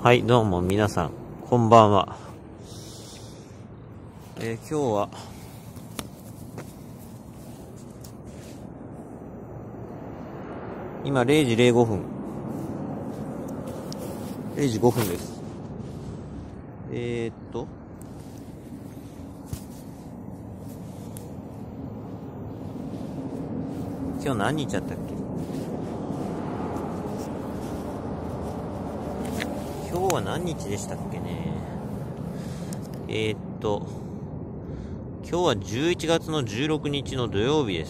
はい、どうも皆さん、こんばんは。今日は、今0時05分。0時5分です。今日何日やったっけ？今日は何日でしたっけね。今日は11月の16日の土曜日です。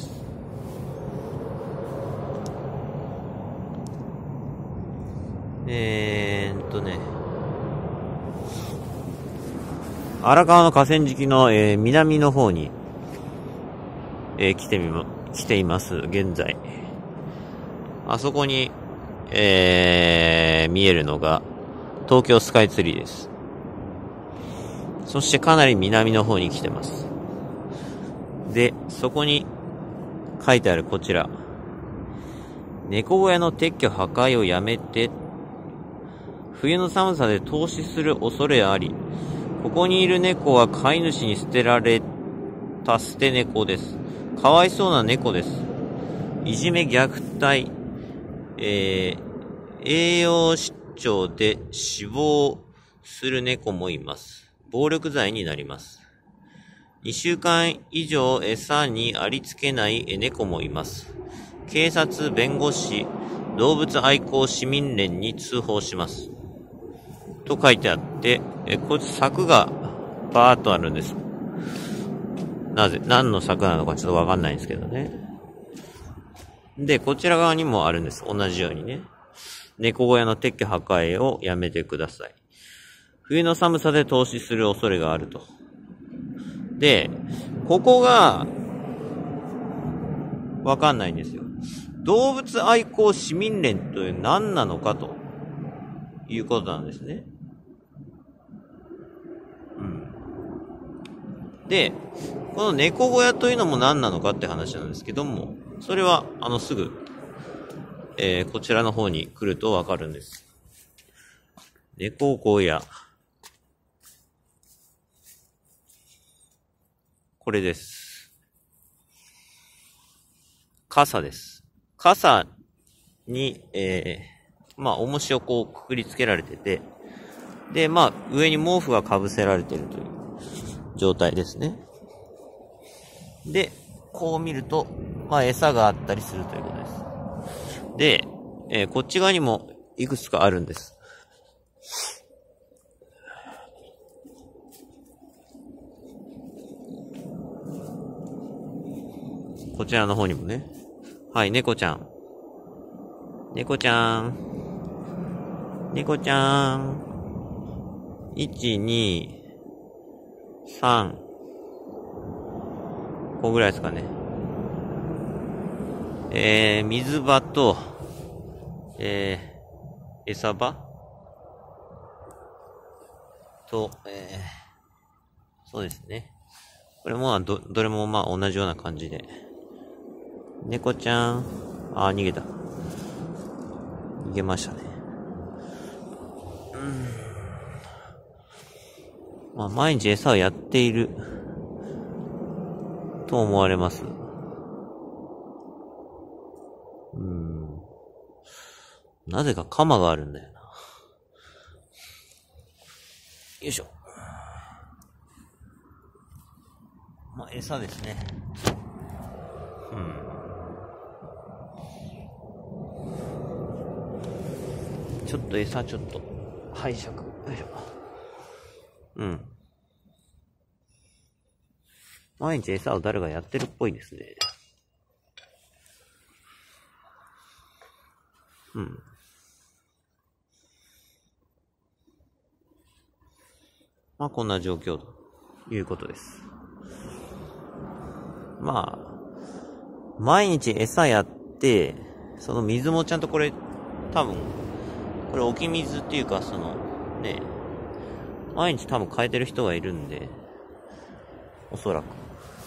荒川の河川敷の、南の方に、来ています、現在。あそこに、見えるのが、東京スカイツリーです。そしてかなり南の方に来てます。で、そこに書いてあるこちら。猫小屋の撤去破壊をやめて、冬の寒さで凍死する恐れあり、ここにいる猫は飼い主に捨てられた捨て猫です。かわいそうな猫です。いじめ虐待、栄養失調で死亡する猫もいます。暴力罪になります。2週間以上餌にありつけない猫もいます。警察、弁護士、動物愛好市民連に通報します。と書いてあって、こいつ柵がバーっとあるんです。何の柵なのかちょっとわかんないんですけどね。で、こちら側にもあるんです。同じようにね。猫小屋の撤去破壊をやめてください。冬の寒さで凍死する恐れがあると。で、ここが、わかんないんですよ。動物愛好市民連という何なのかということなんですね。で、この猫小屋というのも何なのかって話なんですけども、それは、すぐ、こちらの方に来るとわかるんです。猫小屋。これです。傘です。傘に、重しをこうくくりつけられてて、で、上に毛布がかぶせられているという状態ですね。で、こう見ると、餌があったりするということです。で、こっち側にもいくつかあるんです。こちらの方にもね。はい、猫ちゃん。猫ちゃん。猫ちゃん。1、2、3個ぐらいですかね。水場と、餌場と、そうですね。これもどれも同じような感じで。猫ちゃん。逃げた。逃げましたね。毎日餌をやっていると思われます。なぜか鎌があるんだよな。よいしょ。餌ですね。ちょっと餌拝借。よいしょ。毎日餌を誰がやってるっぽいですね。こんな状況ということです。毎日餌やって、その水もちゃんとこれ置き水っていうか、毎日多分変えてる人がいるんで、おそらく。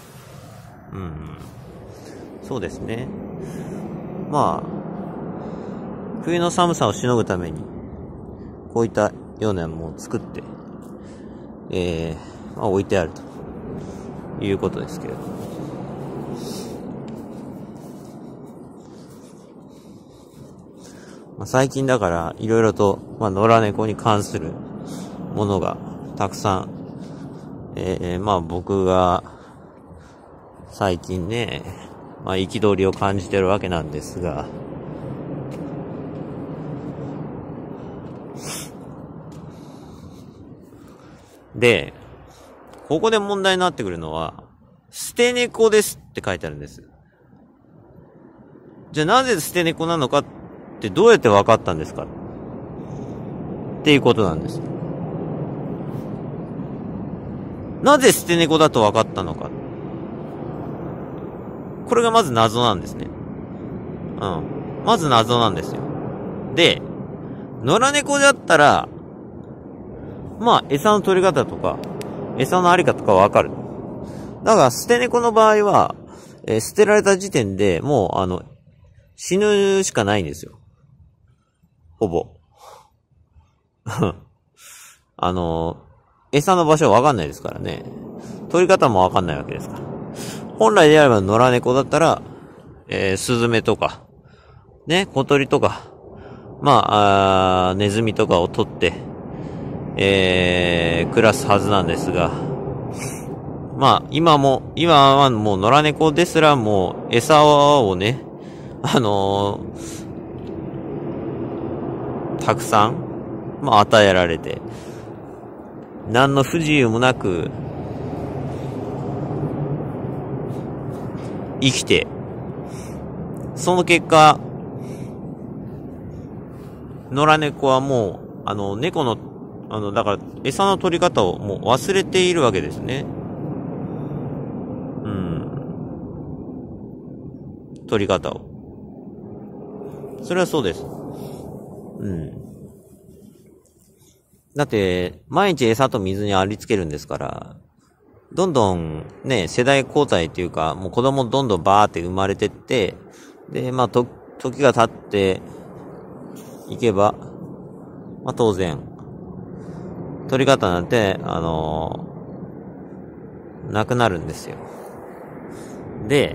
そうですね。冬の寒さをしのぐために、こういったようなものを作って、置いてあるということですけれども。最近だからいろいろと、野良猫に関するものがたくさん、僕が最近ね、憤りを感じてるわけなんですが、で、ここで問題になってくるのは、捨て猫ですって書いてあるんです。じゃあなぜ捨て猫なのかってどうやって分かったんですかっていうことなんです。なぜ捨て猫だと分かったのか。これがまず謎なんですね。まず謎なんですよ。で、野良猫だったら、餌の取り方とか、餌のあり方とかわかる。だから、捨て猫の場合は、捨てられた時点でもう、死ぬしかないんですよ。ほぼ。餌の場所わかんないですからね。取り方もわかんないわけですから。本来であれば野良猫だったら、スズメとか、ね、小鳥とか、ネズミとかを取って、暮らすはずなんですが、今はもう野良猫ですらもう餌をね、たくさん、与えられて、何の不自由もなく、生きて、その結果、野良猫はもう、猫の、だから、餌の取り方をもう忘れているわけですね。取り方を。それはそうです。だって、毎日餌と水にありつけるんですから、どんどんね、世代交代っていうか、もう子供どんどんバーって生まれてって、で、時が経っていけば、当然、取り方なんて、なくなるんですよ。で、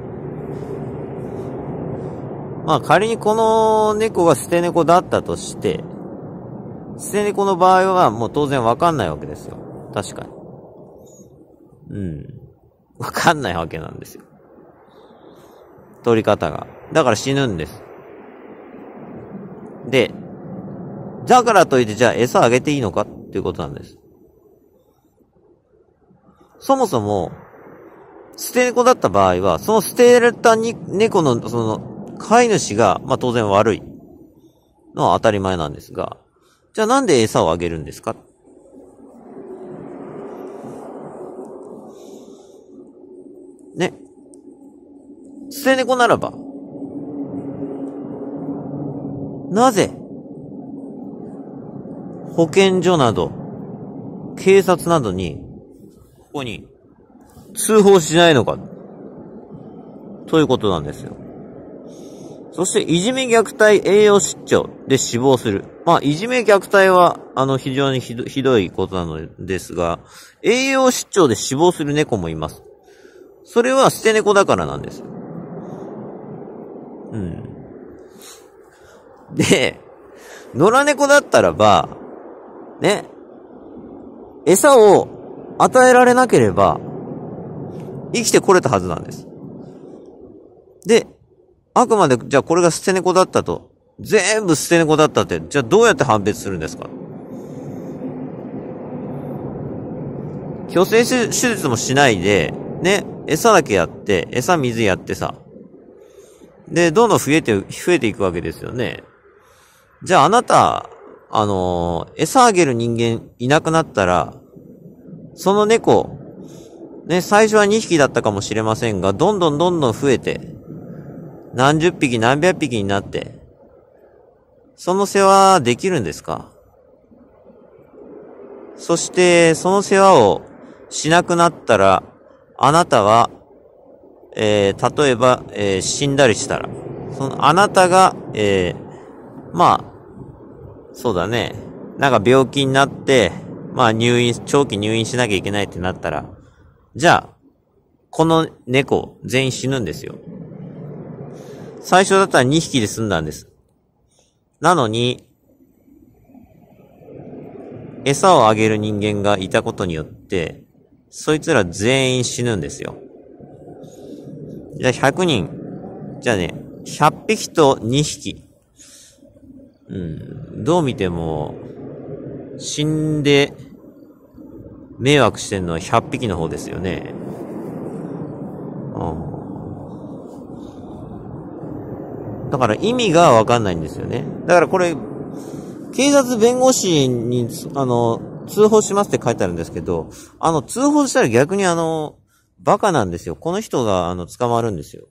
仮にこの猫が捨て猫だったとして、捨て猫の場合はもう当然わかんないわけですよ。確かに。わかんないわけなんですよ。取り方が。だから死ぬんです。で、だからといってじゃあ餌あげていいのかっていうことなんです。そもそも、捨て猫だった場合は、その捨てられた猫の、飼い主が、当然悪いのは当たり前なんですが、じゃあなんで餌をあげるんですか？ね。捨て猫ならば、なぜ、保健所など、警察などに、ここに、通報しないのか、ということなんですよ。そして、いじめ虐待栄養失調で死亡する。いじめ虐待は、非常にひどいことなのですが、栄養失調で死亡する猫もいます。それは捨て猫だからなんです。で、野良猫だったらば、ね、餌を与えられなければ、生きてこれたはずなんです。で、あくまで、じゃあこれが捨て猫だったと、全部捨て猫だったって、じゃあどうやって判別するんですか？去勢手術もしないで、ね、餌だけやって、餌水やってさ、で、どんどん増えていくわけですよね。じゃああなた、餌あげる人間いなくなったら、その猫、ね、最初は2匹だったかもしれませんが、どんどん増えて、何十匹何百匹になって、その世話できるんですか？そして、その世話をしなくなったら、あなたは、例えば、死んだりしたら、あなたが、そうだね、 なんか病気になって、まあ長期入院しなきゃいけないってなったら、じゃあ、この猫全員死ぬんですよ。最初だったら2匹で済んだんです。なのに、餌をあげる人間がいたことによって、そいつら全員死ぬんですよ。じゃあ100人、じゃあね、100匹と2匹。どう見ても、死んで迷惑してんのは100匹の方ですよね。だから意味がわかんないんですよね。だからこれ、警察弁護士に、通報しますって書いてあるんですけど、通報したら逆にバカなんですよ。この人が、捕まるんですよ。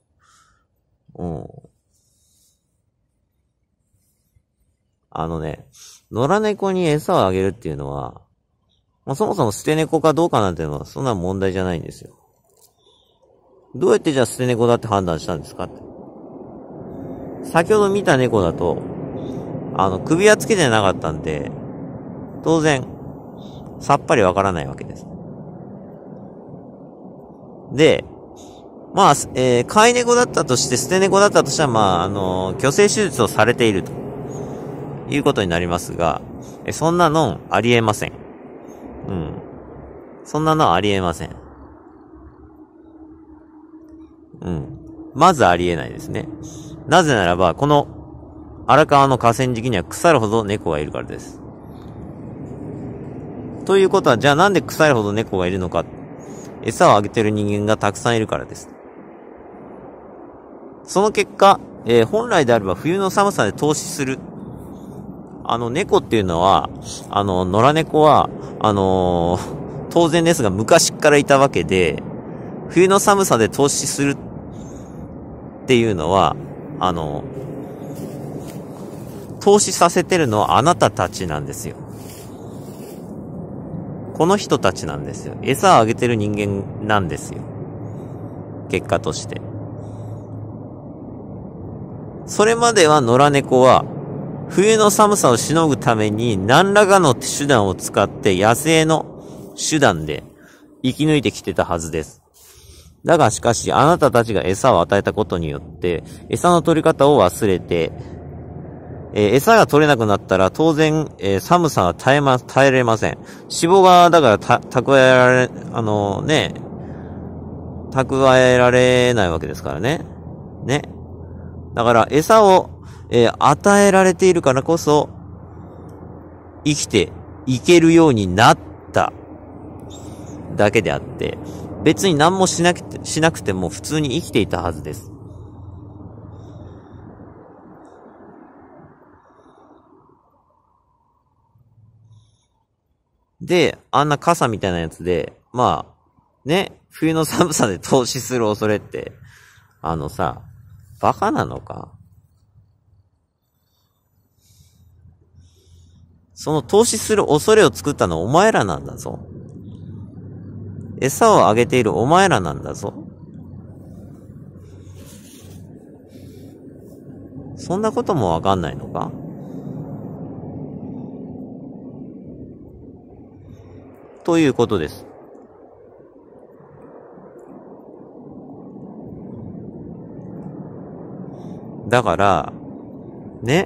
野良猫に餌をあげるっていうのは、まあ、そもそも捨て猫かどうかなんていうのは、そんな問題じゃないんですよ。どうやってじゃあ捨て猫だって判断したんですかって。先ほど見た猫だと、首輪つけてなかったんで、当然、さっぱりわからないわけです。で、まあ、飼い猫だったとして、捨て猫だったとしたら、まあ、去勢手術をされているということになりますが、そんなのありえません。そんなのありえません。まずありえないですね。なぜならば、この荒川の河川敷には腐るほど猫がいるからです。ということは、じゃあなんで腐るほど猫がいるのか。餌をあげてる人間がたくさんいるからです。その結果、本来であれば冬の寒さで凍死する。猫っていうのは、野良猫は、当然ですが昔からいたわけで、冬の寒さで凍死するっていうのは、凍死させてるのはあなたたちなんですよ。この人たちなんですよ。餌をあげてる人間なんですよ。結果として。それまでは野良猫は、冬の寒さをしのぐために何らかの手段を使って野生の手段で生き抜いてきてたはずです。だがしかしあなたたちが餌を与えたことによって餌の取り方を忘れて、餌が取れなくなったら当然、寒さは耐えれません。脂肪がだから蓄えられ、蓄えられないわけですからね。ね。だから餌を与えられているからこそ、生きていけるようになっただけであって、別に何もしなくても普通に生きていたはずです。で、あんな傘みたいなやつで、まあ、ね、冬の寒さで凍死する恐れって、バカなのか？その凍死する恐れを作ったのはお前らなんだぞ。餌をあげているお前らなんだぞ。そんなこともわかんないのか？ということです。だから、ね。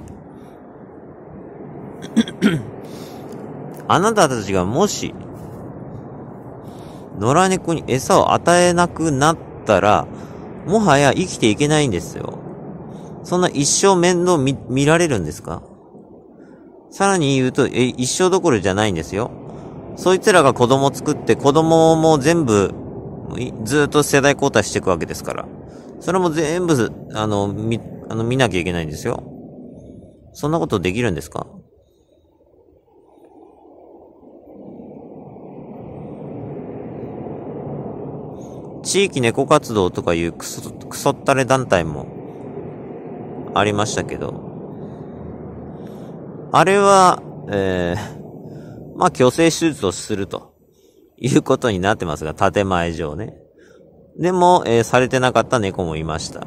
あなたたちがもし、野良猫に餌を与えなくなったら、もはや生きていけないんですよ。そんな一生面倒見られるんですか？さらに言うと、一生どころじゃないんですよ。そいつらが子供作って、子供も全部、ずっと世代交代していくわけですから。それも全部、見なきゃいけないんですよ。そんなことできるんですか？地域猫活動とかいうクソったれ団体もありましたけど、あれは、まあ、去勢手術をするということになってますが、建前上ね。でも、されてなかった猫もいました。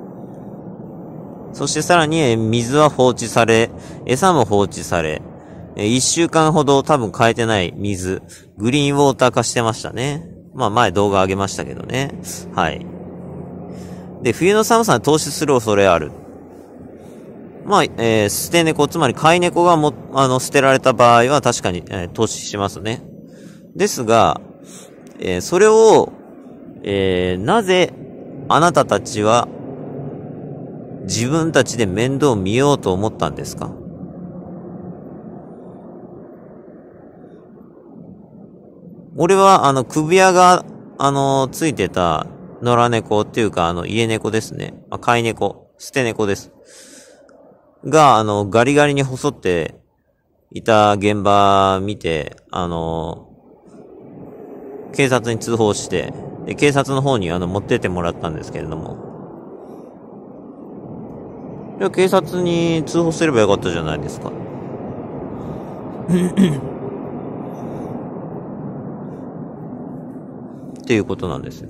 そしてさらに、水は放置され、餌も放置され、 1週間ほど多分変えてない水、グリーンウォーター化してましたね。まあ前動画上げましたけどね。はい。で、冬の寒さに凍死する恐れある。まあ、捨て猫、つまり飼い猫が捨てられた場合は確かに、凍死しますね。ですが、それを、なぜあなたたちは自分たちで面倒を見ようと思ったんですか？俺は、首輪が、ついてた野良猫っていうか、家猫ですね。飼い猫、捨て猫です。が、ガリガリに細っていた現場見て、警察に通報して、で、警察の方に持ってってもらったんですけれども。じゃあ警察に通報すればよかったじゃないですか。っていうことなんですよ。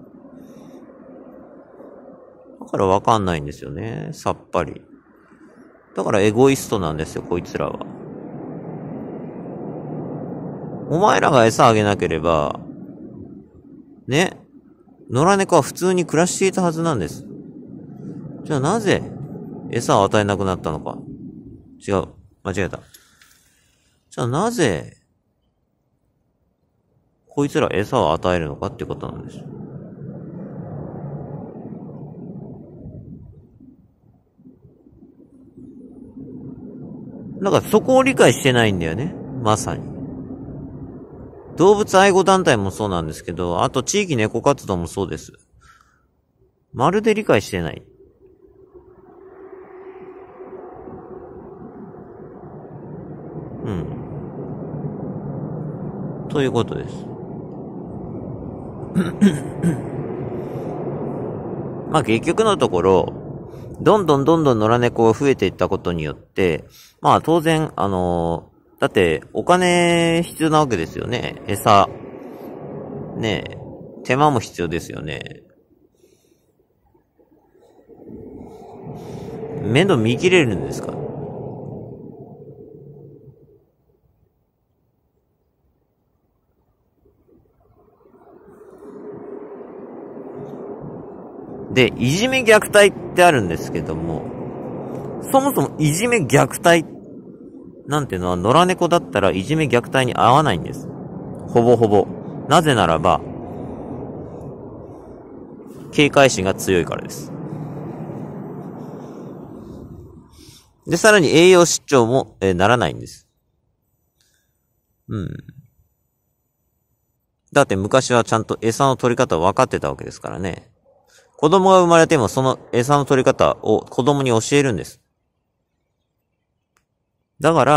だからわかんないんですよね。さっぱり。だからエゴイストなんですよ、こいつらは。お前らが餌あげなければ、ね、野良猫は普通に暮らしていたはずなんです。じゃあなぜ、餌を与えなくなったのか。違う。間違えた。じゃあなぜ、こいつら餌を与えるのかってことなんです。だからそこを理解してないんだよね。まさに。動物愛護団体もそうなんですけど、あと地域猫活動もそうです。まるで理解してない。うん。ということです。まあ結局のところ、どんどん野良猫が増えていったことによって、まあ当然、だってお金必要なわけですよね。餌。ねえ、手間も必要ですよね。面倒見切れるんですか？で、いじめ虐待ってあるんですけども、そもそもいじめ虐待なんてのは野良猫だったらいじめ虐待に合わないんです。ほぼほぼ。なぜならば、警戒心が強いからです。で、さらに栄養失調も、ならないんです。うん。だって昔はちゃんと餌の取り方分かってたわけですからね。子供が生まれてもその餌の取り方を子供に教えるんです。だから、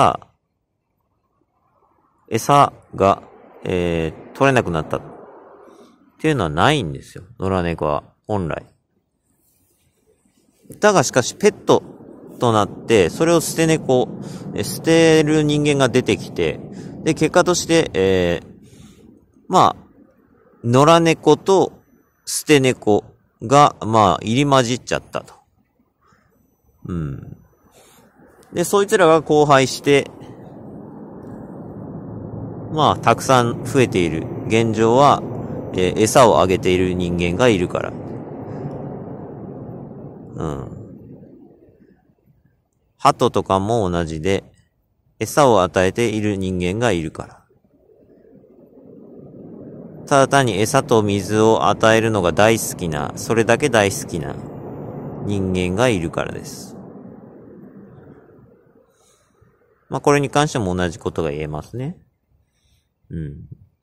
餌が、取れなくなったっていうのはないんですよ。野良猫は本来。だがしかしペットとなって、それを捨てる人間が出てきて、で、結果として、まあ、野良猫と捨て猫が、まあ、入り混じっちゃったと。うん。で、そいつらが交配して、まあ、たくさん増えている現状は、餌をあげている人間がいるから。うん。鳩とかも同じで、餌を与えている人間がいるから。ただ単に餌と水を与えるのが大好きな、それだけ大好きな人間がいるからです。まあこれに関しても同じことが言えますね。うん。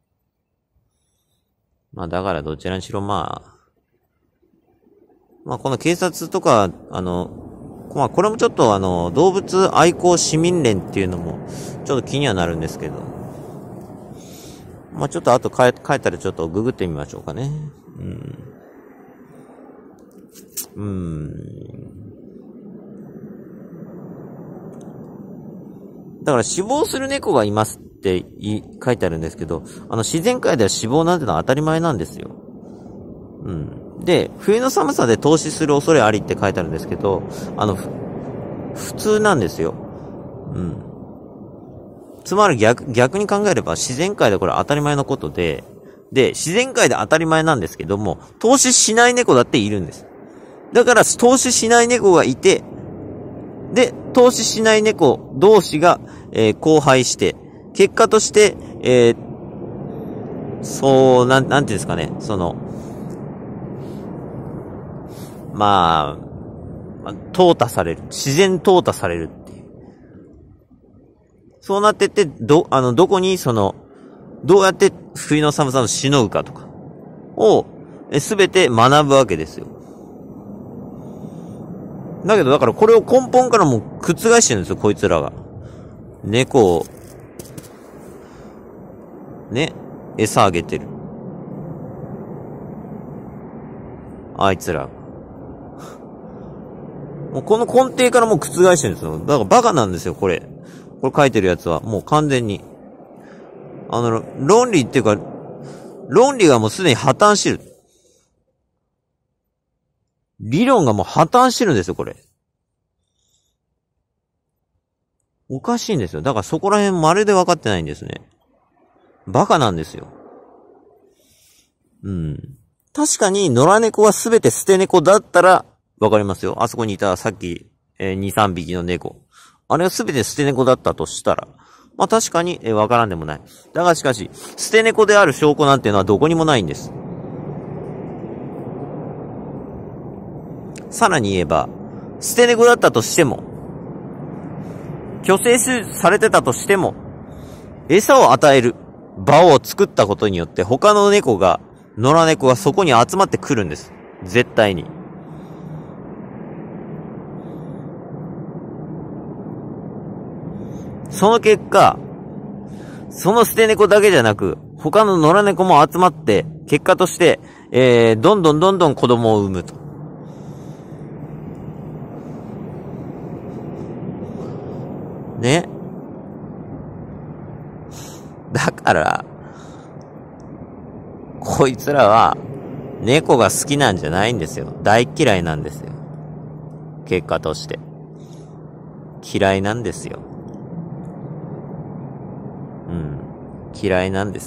まあだからどちらにしろまあこの警察とか、まあこれもちょっと動物愛好市民連っていうのもちょっと気にはなるんですけど。まあちょっと後帰ったらちょっとググってみましょうかね。だから死亡する猫がいますって書いてあるんですけど、自然界では死亡なんてのは当たり前なんですよ。うん。で、冬の寒さで凍死する恐れありって書いてあるんですけど、普通なんですよ。うん。 つまり逆に考えれば自然界でこれ当たり前のことで、自然界で当たり前なんですけども、投資しない猫だっているんです。だから、投資しない猫がいて、で、投資しない猫同士が、交配して、結果として、なんていうんですかね、淘汰される。自然淘汰されるっていう。そうなってって、どこにどうやって冬の寒さをしのぐかとかを、すべて学ぶわけですよ。だけど、だからこれを根本からもう覆してるんですよ、こいつらが。猫を、ね、餌あげてる。あいつら。もうこの根底からもう覆してるんですよ。だからバカなんですよ、これ。これ書いてるやつは。もう完全に。論理っていうか、論理がもうすでに破綻してる。理論がもう破綻してるんですよ、これ。おかしいんですよ。だからそこら辺まるで分かってないんですね。バカなんですよ。うん。確かに野良猫はすべて捨て猫だったら分かりますよ。あそこにいたさっき、2、3匹の猫。あれはすべて捨て猫だったとしたら、まあ確かに、分からんでもない。だがしかし、捨て猫である証拠なんていうのはどこにもないんです。さらに言えば、捨て猫だったとしても、虚勢されてたとしても、餌を与える場を作ったことによって他の野良猫がそこに集まってくるんです。絶対に。その結果、その捨て猫だけじゃなく、他の野良猫も集まって、結果として、どんどん子供を産むと。ね。だから、こいつらは、猫が好きなんじゃないんですよ。大嫌いなんですよ。結果として。嫌いなんですよ。うん。嫌いなんです。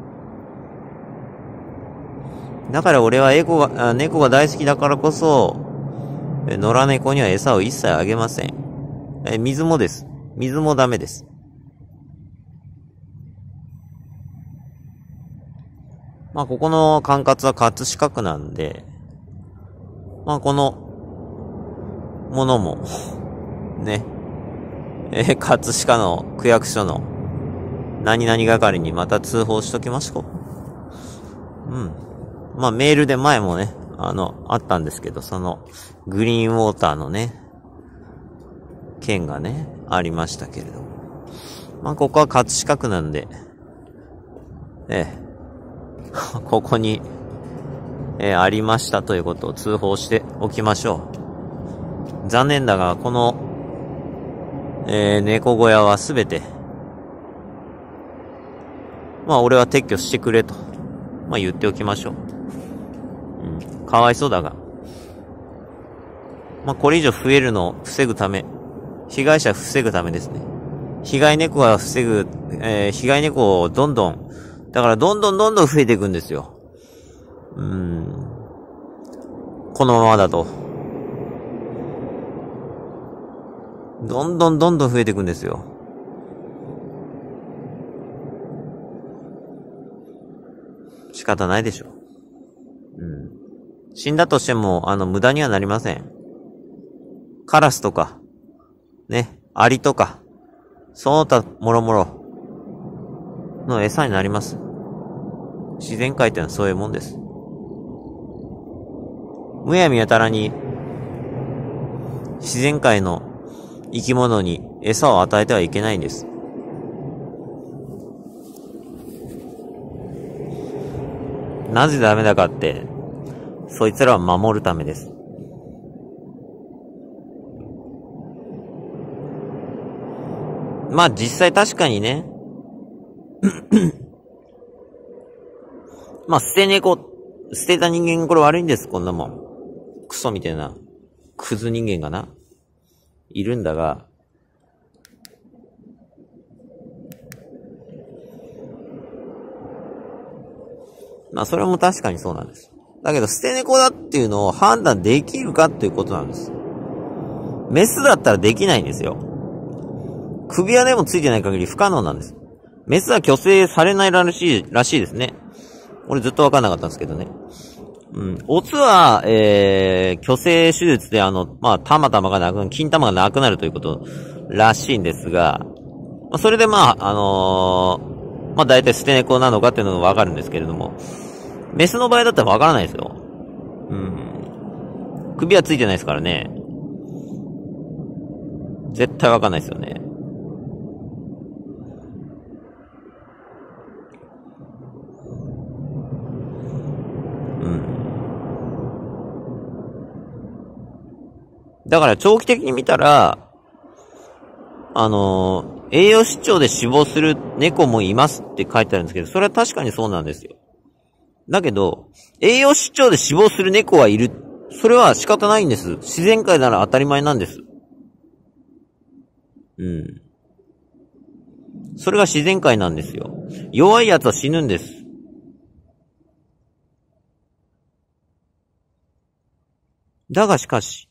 だから俺は猫が大好きだからこそ、野良猫には餌を一切あげません。水もです。水もダメです。まあ、ここの管轄は葛飾区なんで、まあ、この、ものも、ね、葛飾の区役所の、何々係にまた通報しときましょう。うん。まあ、メールで前もね、あったんですけど、グリーンウォーターのね、件がね、ありましたけれども。まあ、ここは葛飾区なんで、ここに、ありましたということを通報しておきましょう。残念だが、この、猫小屋はすべて、まあ俺は撤去してくれと、まあ言っておきましょう。うん。かわいそうだが。まあこれ以上増えるのを防ぐため、被害者防ぐためですね。被害猫をどんどん増えていくんですよ。このままだと。どんどん増えていくんですよ。仕方ないでしょ。死んだとしても、無駄にはなりません。カラスとか、ね、アリとか、その他もろもろの餌になります。自然界ってのはそういうもんです。むやみやたらに、自然界の生き物に餌を与えてはいけないんです。なぜダメだかって、そいつらを守るためです。まあ実際確かにね、まあ捨てた人間これ悪いんです、こんなもん。クソみたいな、クズ人間がな、いるんだが、 まあ、それも確かにそうなんです。だけど、捨て猫だっていうのを判断できるかっていうことなんです。メスだったらできないんですよ。首輪でもついてない限り不可能なんです。メスは去勢されないらしいですね。俺ずっとわかんなかったんですけどね。オスは、去勢手術でまあ、金玉がなくなるということらしいんですが、まあ、それでまあ、まあ、大体捨て猫なのかっていうのがわかるんですけれども、メスの場合だったらわからないですよ。首はついてないですからね。絶対わかんないですよね。だから長期的に見たら、栄養失調で死亡する猫もいますって書いてあるんですけど、それは確かにそうなんですよ。だけど、栄養失調で死亡する猫はいる。それは仕方ないんです。自然界なら当たり前なんです。それが自然界なんですよ。弱い奴は死ぬんです。だがしかし、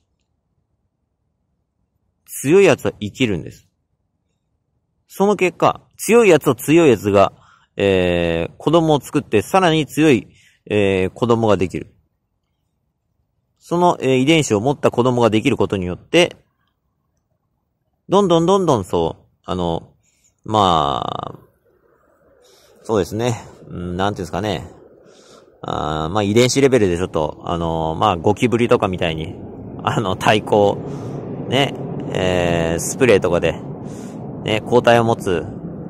強い奴は生きるんです。その結果、強い奴が、子供を作って、さらに強い、子供ができる。その、遺伝子を持った子供ができることによって、どんどんそうまあ、そうですね。なんていうんですかね。まあ遺伝子レベルでちょっと、まあゴキブリとかみたいに、対抗、ね、スプレーとかで、ね、抗体を持つ、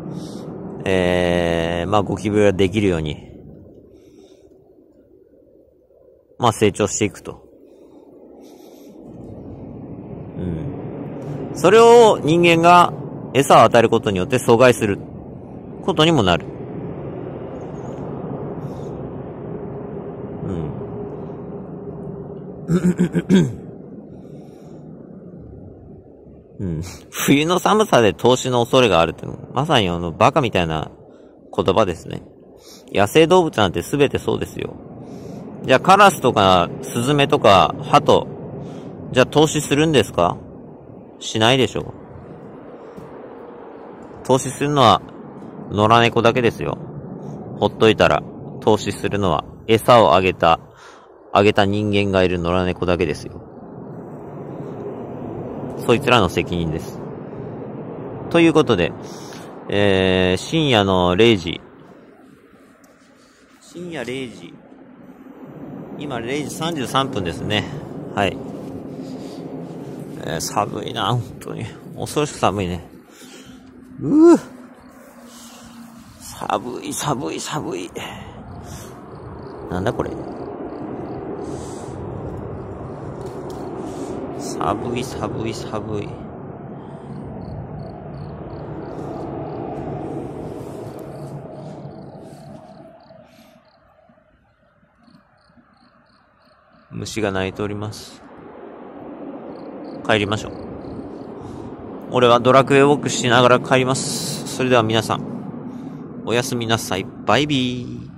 まあゴキブリができるように、まあ成長していくと。それを人間が餌を与えることによって阻害することにもなる。冬の寒さで凍死の恐れがあるってのまさにバカみたいな言葉ですね。野生動物なんて全てそうですよ。じゃあカラスとかスズメとかハト、じゃあ凍死するんですか？しないでしょ。凍死するのは野良猫だけですよ。ほっといたら凍死するのは餌をあげた人間がいる野良猫だけですよ。そいつらの責任です。ということで、深夜0時。今0時33分ですね。はい。寒いな、本当に。恐ろしく寒いね。寒い。なんだこれ。寒い。虫が鳴いております。帰りましょう。俺はドラクエウォークしながら帰ります。それでは皆さん、おやすみなさい。バイビー。